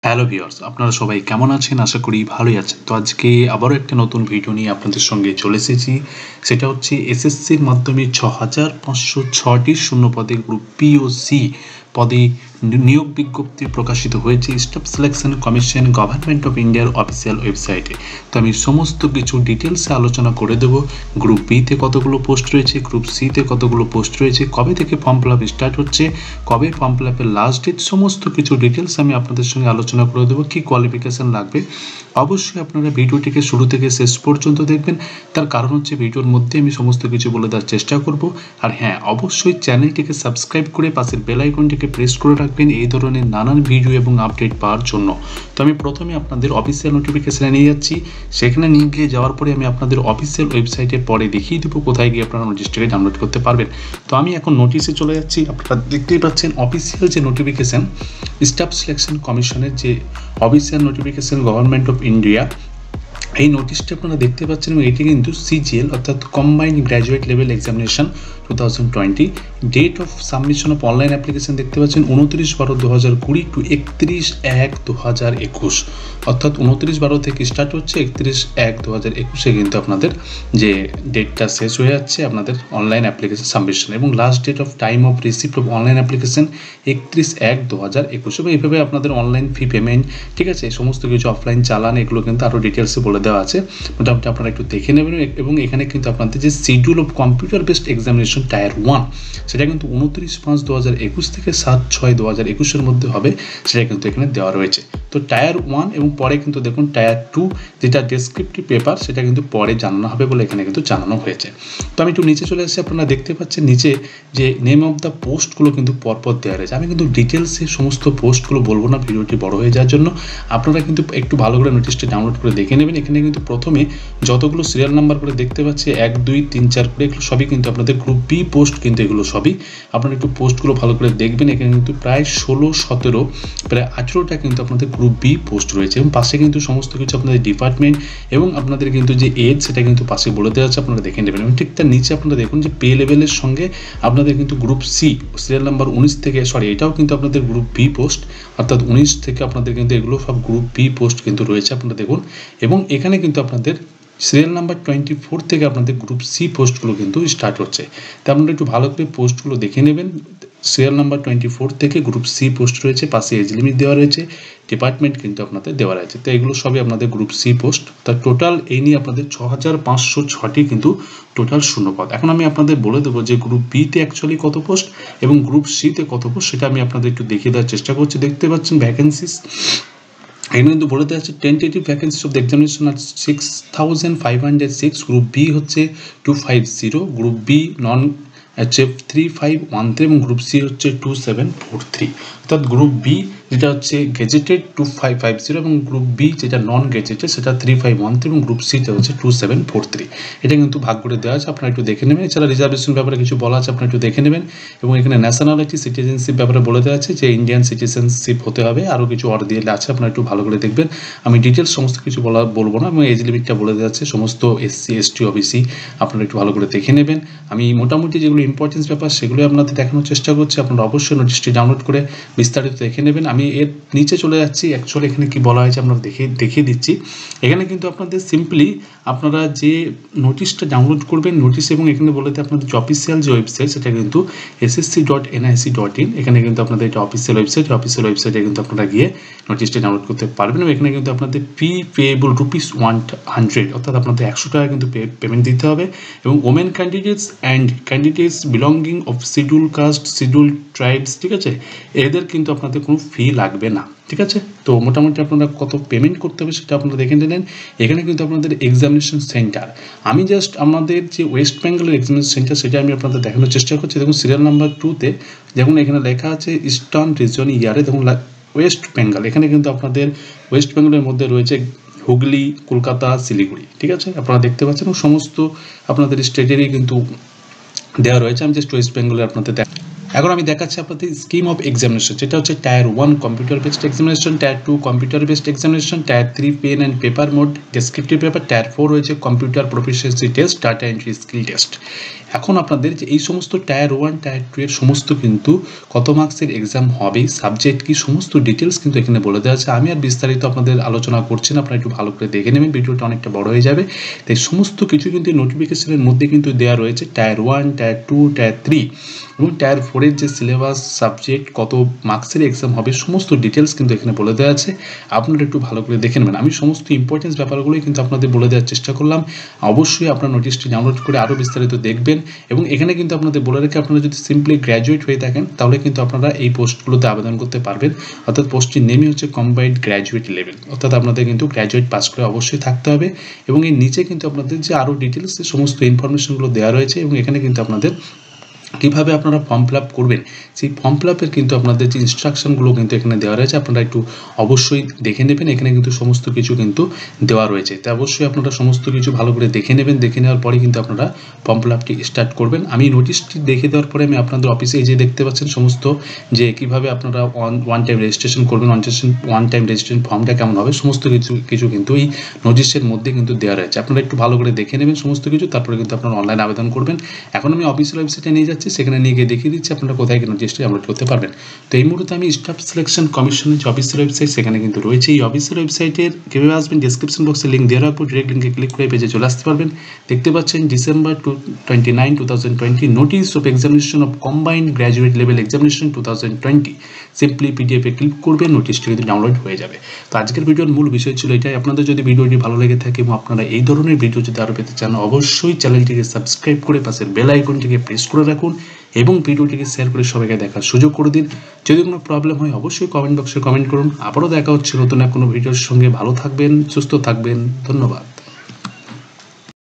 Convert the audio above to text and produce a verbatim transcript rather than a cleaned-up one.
Hello viewers, আপনারা সবাই কেমন আছেন? আশা করি ভালোই আছেন। তো আজকে আবারও একটা নতুন ভিডিও নিয়ে আপনাদের সঙ্গে চলে এসেছি। সেটা হচ্ছে এসএসসির মাধ্যমে ছ হাজার পাঁচশো ছটি শূন্য পদে গ্রুপ বি ও সি পদে নিয়োগ বিজ্ঞপ্তি প্রকাশিত হয়েছে staff selection commission government of ইন্ডিয়ার অফিসিয়াল ওয়েবসাইটে। তো আমি সমস্ত কিছু ডিটেলসে আলোচনা করে দেবো। গ্রুপ বিতে কতগুলো পোস্ট রয়েছে, গ্রুপ সিতে কতগুলো পোস্ট রয়েছে, কবে থেকে ফর্ম ফিল আপ স্টার্ট হচ্ছে, কবে ফর্ম ফিল আপের লাস্ট ডেট, সমস্ত কিছু ডিটেলস আমি আপনাদের সঙ্গে আলোচনা করে দেবো। কী কোয়ালিফিকেশান লাগবে অবশ্যই আপনারা ভিডিওটিকে শুরু থেকে শেষ পর্যন্ত দেখবেন। তার কারণ হচ্ছে ভিডিওর মধ্যে আমি সমস্ত কিছু বলে দেওয়ার চেষ্টা করব। আর হ্যাঁ, অবশ্যই চ্যানেলটিকে সাবস্ক্রাইব করে পাশের বেল আইকনটিকে প্রেস করে রাখবেন এই ধরনের নানান ভিডিও এবং আপডেট পাওয়ার জন্য। তো আমি প্রথমে আপনাদের অফিসিয়াল নোটিফিকেশানে নিয়ে যাচ্ছি। সেখানে নিয়ে গিয়ে যাওয়ার পরে আমি আপনাদের অফিসিয়াল ওয়েবসাইটে পরে দেখিয়ে দেবো কোথায় গিয়ে আপনারা নোটিশটিকে ডাউনলোড করতে পারবেন। তো আমি এখন নোটিশে চলে যাচ্ছি। আপনারা দেখতেই পাচ্ছেন অফিসিয়াল যে নোটিফিকেশান স্টাফ সিলেকশন কমিশনের যে official notification government of India, এই নোটিশটি আপনারা দেখতে পাচ্ছেন এবং এটি কিন্তু সিজিএল অর্থাৎ combined graduate level examination two thousand twenty. Date of submission of online application দেখতে পাচ্ছেন উনত্রিশ বারো দু হাজার কুড়ি টু একত্রিশ এক দু হাজার একুশ, অর্থাৎ উনত্রিশ বারো থেকে স্টার্ট হচ্ছে, একত্রিশ এক দু হাজার একুশে কিন্তু আপনাদের যে ডেটটা শেষ হয়ে যাচ্ছে আপনাদের অনলাইন অ্যাপ্লিকেশন সাবমিশন, এবং last date of time of receipt of online application একত্রিশ এক দু হাজার একুশ। এবং এইভাবে আপনাদের অনলাইন ফি পেমেন্ট, ঠিক আছে, সমস্ত কিছু অফলাইন চালান, এগুলো কিন্তু আরও ডিটেলসে বলে দেওয়া আছে। মোটামুটি আপনারা একটু দেখে নেবেন। এবং এখানে কিন্তু আপনাদের যে schedule of computer based examination tier one, সেটা কিন্তু উনত্রিশ পাঁচ দু হাজার একুশ থেকে সাত ছয় দু হাজার একুশের মধ্যে হবে, সেটা কিন্তু এখানে দেওয়া রয়েছে। তো টায়ার ওয়ান এবং পরে কিন্তু দেখুন টায়ার টু যেটা ডেসক্রিপটিভ পেপার, সেটা কিন্তু পরে জানানো হবে বলে এখানে কিন্তু জানানো হয়েছে। তো আমি একটু নিচে চলে আসছি। আপনারা দেখতে পাচ্ছেন নিচে যে নেম অফ দ্য পোস্টগুলো কিন্তু পরপর দেওয়া রয়েছে। আমি কিন্তু ডিটেলসে সমস্ত পোস্টগুলো বলবো না, ভিডিওটি বড় হয়ে যাওয়ার জন্য। আপনারা কিন্তু একটু ভালো করে নোটিশটি ডাউনলোড করে দেখে নেবেন। এখানে কিন্তু প্রথমে যতগুলো সিরিয়াল নাম্বার করে দেখতে পাচ্ছি এক দুই তিন চার করে, এগুলো সবই কিন্তু আপনাদের গ্রুপ বি পোস্ট, কিন্তু এগুলো সবই আপনারা একটু পোস্টগুলো ভালো করে দেখবেন। এখানে কিন্তু প্রায় ষোলো সতেরো প্রায় আঠেরোটা কিন্তু আপনাদের গ্রুপ বি পোস্ট রয়েছে, এবং পাশে কিন্তু সমস্ত কিছু আপনাদের ডিপার্টমেন্ট এবং আপনাদের কিন্তু যে এজ, সেটা কিন্তু পাশে বলে দেওয়া আছে, আপনারা দেখে নেবেন। এবং ঠিক তার নিচে আপনারা দেখুন যে পে লেভেলের সঙ্গে আপনাদের কিন্তু গ্রুপ সি সিরিয়াল নাম্বার উনিশ থেকে, সরি এটাও কিন্তু আপনাদের গ্রুপ বি পোস্ট, অর্থাৎ উনিশ থেকে আপনাদের কিন্তু এগুলো সব গ্রুপ বি পোস্ট কিন্তু রয়েছে, আপনারা দেখুন। এবং এখানে কিন্তু আপনাদের সিরিয়াল নাম্বার টোয়েন্টি ফোর থেকে আপনাদের গ্রুপ সি পোস্টগুলো কিন্তু স্টার্ট হচ্ছে। তো আপনারা একটু ভালো করে পোস্টগুলো দেখে নেবেন। সিরিয়াল নাম্বার টোয়েন্টি ফোর থেকে গ্রুপ সি পোস্ট রয়েছে, পাশে এজ লিমিট দেওয়া রয়েছে, ডিপার্টমেন্ট কিন্তু আপনাদের দেওয়া রয়েছে। তো এগুলো সবই আপনাদের গ্রুপ সি পোস্ট। তা টোটাল এই নিয়ে আপনাদের ছ হাজার পাঁচশো ছটি কিন্তু টোটাল শূন্যপদ। এখন আমি আপনাদের বলে দেবো যে গ্রুপ বিতে অ্যাকচুয়ালি কত পোস্ট এবং গ্রুপ সিতে কত পোস্ট, সেটা আমি আপনাদের একটু দেখিয়ে দেওয়ার চেষ্টা করছি। দেখতে পাচ্ছেন ভ্যাকেন্সিস এখানে কিন্তু বলে দেওয়া আছে tentative vacancy of the examination আর six thousand five hundred six, group B হচ্ছে two five zero, group B non হচ্ছে থ্রি ফাইভ ওয়ান থ্রি, এবং গ্রুপ সি হচ্ছে টু সেভেন ফোর থ্রি। অর্থাৎ গ্রুপ বি যেটা হচ্ছে gazetted two five five zero, এবং group B যেটা non gazetted সেটা থ্রি ফাইভ ওয়ান থ্রি, এবং গ্রুপ সিটা হচ্ছে টু সেভেন ফোর থ্রি। এটা কিন্তু ভাগ করে দেওয়া আছে, আপনারা একটু দেখে নেবেন। এছাড়া রিজার্ভেশন ব্যাপারে কিছু বলা আছে, আপনারা একটু দেখে নেবেন। এবং এখানে ন্যাশনালিটি সিটিজেনশিপ ব্যাপারে বলে দেওয়া আছে যে ইন্ডিয়ান সিটিজেনশিপ হতে হবে, আরও কিছু অর্ড দিয়ে আছে, আপনারা একটু ভালো করে দেখবেন। আমি ডিটেলস সমস্ত কিছু বলা বলবো না, এবং এজ লিমিটটা বলে দেওয়া আছে সমস্ত এসসি এসটি ওবিসি, আপনারা একটু ভালো করে দেখে নেবেন। আমি মোটামুটি যেগুলো ইম্পর্টেন্স ব্যাপার সেগুলো আপনাদের দেখানোর চেষ্টা করছি। আপনারা অবশ্যই নোটিশটি ডাউনলোড করে বিস্তারিত দেখে নেবেন। আমি এর নিচে চলে যাচ্ছি। অ্যাকচুয়ালি এখানে কি বলা হয়েছে আপনারা দেখে দেখিয়ে দিচ্ছি। এখানে কিন্তু আপনাদের সিম্পলি আপনারা যে নোটিশটা ডাউনলোড করবেন, নোটিশ, এবং এখানে বলে দেয় আপনাদের যে অফিসিয়াল যে ওয়েবসাইট, সেটা কিন্তু SSC dot NIC dot in. এখানে কিন্তু আপনাদের এটা অফিসিয়াল ওয়েবসাইট, অফিসিয়াল ওয়েবসাইটে কিন্তু আপনারা গিয়ে নোটিশটি ডাউনলোড করতে পারবেন। এবং এখানে কিন্তু আপনাদের fee payable rupees one hundred, অর্থাৎ আপনাদের একশো টাকা কিন্তু পেমেন্ট দিতে হবে। এবং women candidates and candidates belonging of schedule caste, schedule tribes, ঠিক আছে, এদের কিন্তু আপনাদের কোনো ফি লাগবে না, ঠিক আছে। তো মোটামুটি আপনারা কত পেমেন্ট করতে হবে সেটা আপনারা দেখে নিলেন। এখানে কিন্তু আপনাদের এক্সামিনেশন সেন্টার, আমি জাস্ট আমাদের যে ওয়েস্ট বেঙ্গলের এক্সামিনেশন সেন্টার সেটা আমি আপনাদের দেখানোর চেষ্টা করছি। দেখুন সিরিয়াল নাম্বার টুতে যেমন এখানে লেখা আছে ইস্টার্ন রিজন ইয়ারে, দেখুন ওয়েস্ট বেঙ্গল, এখানে কিন্তু আপনাদের ওয়েস্ট বেঙ্গলের মধ্যে রয়েছে হুগলি, কলকাতা, শিলিগুড়ি, ঠিক আছে, আপনারা দেখতে পাচ্ছেন। সমস্ত আপনাদের স্টেটেরই কিন্তু দেওয়া রয়েছে। আমি জাস্ট ওয়েস্ট বেঙ্গলে আপনাদের এখন আমি দেখাচ্ছি আপনাদের স্কিম অফ এক্সামিনেশন, যেটা হচ্ছে tier one computer based examination, tier two computer based examination, tier three pen and paper mode descriptive paper, tier four রয়েছে computer proficiency test, data entry skill test. এখন আপনাদের যে এই সমস্ত টায়ার ওয়ান টায়ার টু এর সমস্ত কিন্তু কত মার্কসের এক্সাম হবে, সাবজেক্ট কি, সমস্ত ডিটেলস কিন্তু এখানে বলে দেওয়া আছে। আমি আর বিস্তারিত আপনাদের আলোচনা করছি না, আপনারা একটু ভালো করে দেখে নেবেন, ভিডিওটা অনেকটা বড় হয়ে যাবে। তাই সমস্ত কিছু কিন্তু নোটিফিকেশনের মধ্যে কিন্তু দেওয়া রয়েছে, tier one tier two tier three এবং টায়ার ফোরের যে সিলেবাস, সাবজেক্ট, কত মার্কসের এক্সাম হবে, সমস্ত ডিটেলস কিন্তু এখানে বলে দেওয়া আছে। আপনারা একটু ভালো করে দেখে নেবেন। আমি সমস্ত ইম্পর্টেন্স ব্যাপারগুলোই কিন্তু আপনাদের বলে দেওয়ার চেষ্টা করলাম। অবশ্যই আপনার নোটিশটি ডাউনলোড করে আরও বিস্তারিত দেখবেন এবং এখানে কিন্তু আপনাদের বলে রেখে আপনারা যদি সিম্পলি গ্র্যাজুয়েট হয়ে থাকেন তাহলে কিন্তু আপনারা এই পোস্টগুলোতে আবেদন করতে পারবেন। অর্থাৎ পোস্টটির নেমই হচ্ছে কম্বাইন্ড গ্র্যাজুয়েট লেভেল, অর্থাৎ আপনাদের কিন্তু গ্র্যাজুয়েট পাস করে অবশ্যই থাকতে হবে এবং এর নিচে কিন্তু আপনাদের যে আরও ডিটেলস সমস্ত ইনফরমেশনগুলো দেওয়া রয়েছে এবং এখানে কিন্তু আপনাদের কীভাবে আপনারা ফর্ম ফিল আপ করবেন সেই ফর্ম ফিল আপের কিন্তু আপনাদের যে ইনস্ট্রাকশনগুলো কিন্তু এখানে দেওয়া রয়েছে, আপনারা একটু অবশ্যই দেখে নেবেন। এখানে কিন্তু সমস্ত কিছু কিন্তু দেওয়া রয়েছে, তাই অবশ্যই আপনারা সমস্ত কিছু ভালো করে দেখে নেবেন। দেখে নেওয়ার পরে কিন্তু আপনারা ফর্ম ফিল আপটি স্টার্ট করবেন। আমি নোটিশটি দেখে দেওয়ার পরে আমি আপনাদের অফিসে এই যে দেখতে পাচ্ছেন সমস্ত যে কীভাবে আপনারা ওয়ান ওয়ান টাইম রেজিস্ট্রেশন করবেন, ওয়ান ওয়ান টাইম রেজিস্ট্রেশন ফর্মটা কেমন হবে, সমস্ত কিছু কিছু কিন্তু এই নোটিশের মধ্যে কিন্তু দেওয়া রয়েছে। আপনারা একটু ভালো করে দেখে নেবেন সমস্ত কিছু, তারপরে কিন্তু আপনারা অনলাইনে আবেদন করবেন। এখন আমি অফিসিয়াল ওয়েবসাইটে নিয়ে যাচ্ছি, সেখানে নিয়ে গিয়ে দেখিয়ে দিচ্ছি আপনারা কোথায় কি নোটিশটি আপলোড করতে পারবেন। তো এই মুহূর্তে আমি স্টাফ সিলেকশন কমিশনের যে অফিসিয়াল ওয়েবসাইট সেখানে কিন্তু রয়েছে। এই অফিসিয়াল ওয়েবসাইটের কীভাবে আসবেন, ডিসক্রিপশন বক্সে লিঙ্ক দেওয়ার পর ডিরেক্ট লিঙ্কে ক্লিক করে পেজে চলে আসতে পারবেন। দেখতে পাচ্ছেন December two twenty nine two thousand twenty notice of examination of combined graduate level examination two thousand twenty. Simply পিডিএফে ক্লিক করবেন, নোটিশটি কিন্তু ডাউনলোড হয়ে যাবে। তো আজকের ভিডিওর মূল বিষয় ছিল এটাই। আপনাদের যদি ভিডিওটি ভালো লেগে থাকে এবং আপনারা এই ধরনের ভিডিও যদি আরও পেতে চান অবশ্যই চ্যানেলটিকে সাবস্ক্রাইব করে পাশের বেল আইকনটিকে প্রেস করে রাখুন এবং ভিডিওটিকে শেয়ার করে সবাইকে দেখার সুযোগ করে দিন। যদি কোনো প্রবলেম হয় অবশ্যই কমেন্ট বক্সে কমেন্ট করুন। আবারও দেখা হচ্ছে নতুন এক কোনো ভিডিওর সঙ্গে। ভালো থাকবেন, সুস্থ থাকবেন, ধন্যবাদ।